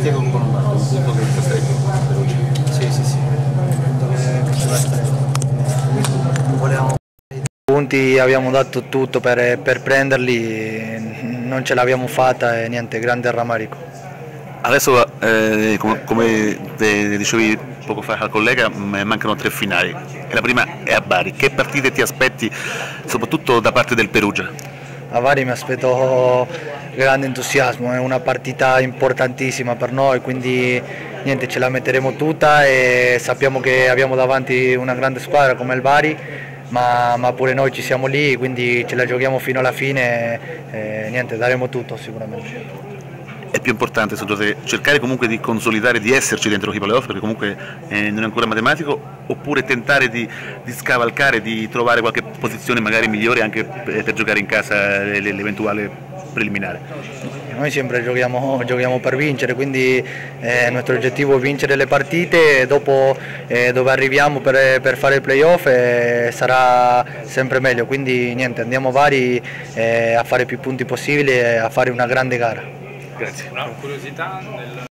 partite con Lombardo, un punto che sta stretto per oggi. Sì, sì, sì, che ce l'ha stretto. Volevamo punti, abbiamo dato tutto per prenderli, non ce l'abbiamo fatta e niente, grande rammarico. Adesso, come dicevi poco fa al collega, mancano 3 finali e la prima è a Bari. Che partite ti aspetti, soprattutto da parte del Perugia? A Bari mi aspetto grande entusiasmo, è una partita importantissima per noi, quindi niente, ce la metteremo tutta e sappiamo che abbiamo davanti una grande squadra come il Bari, ma pure noi ci siamo lì, quindi ce la giochiamo fino alla fine e niente, daremo tutto sicuramente. È più importante cercare comunque di consolidare, di esserci dentro i playoff, perché comunque non è ancora matematico, oppure tentare di scavalcare, di trovare qualche posizione magari migliore anche per giocare in casa l'eventuale preliminare? Noi sempre giochiamo per vincere, quindi il nostro obiettivo è vincere le partite e dopo dove arriviamo per fare il playoff sarà sempre meglio, quindi niente, andiamo vari a fare più punti possibili e a fare una grande gara. Grazie. Una curiosità